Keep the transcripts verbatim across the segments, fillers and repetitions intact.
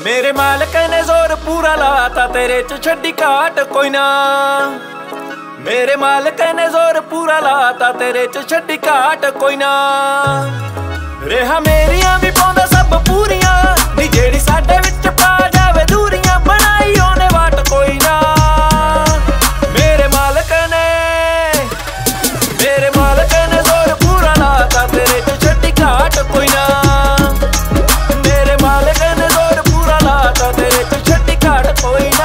मेरे मालिक ने जोर पूरा लाता तेरे च छड्डी घाट कोई ना। मेरे मालिक ने जोर पूरा लाता तेरे च छड्डी घाट कोई ना। रेहा मेरियां भी पाउंदा सब पूरियां नी जेड़ी साडे विच पा जावे दूरियां बनाई ओने वाट कोई ना। मेरे मालिक ने मेरे मालिक ने जोर पूरा लाता तेरे च छड्डी घाट कोई ना। मेरे मालिक ने जोर पूरा लाता तेरे च छड्डी घाट कोई ना।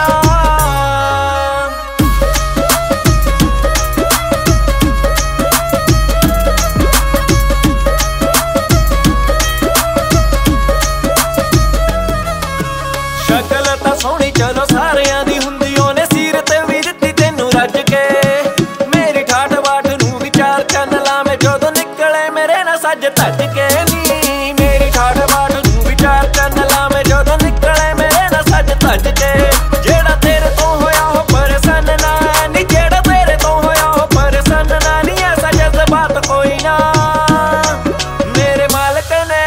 शक्ल तां सोहनी चलो सारियां दी हुंदी ओने सीरत भी दित्ती तैनूं रज के। मेरी ठाठ बाठ नूं विचार चन्न लावे जदों निकले मेरे ना सज धज के नी। मेरी ठाठ बाठ नूं विचार चन्न लावे जदों निकले मेरे ना सज धज के। जेड़ा तेरे तो होया हो परेशान ना नी जेड़ा तेरे तो होया हो परेशान ना नी ऐसा जज्बात कोई ना। मेरे मालिक ने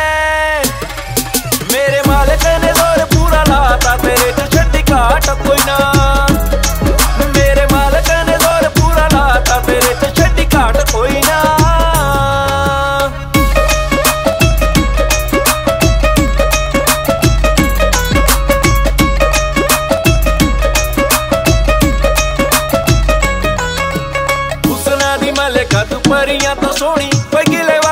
मेरे मालिक ने जोर पूरा लाता तेरे च छड्डी घाट कोई ना। मेरे मालिक ने जोर पूरा लाता तेरे च छड्डी घाट कोई ना। हुस्ना दी मलिका तू परियां तो सोहनी कोई गिले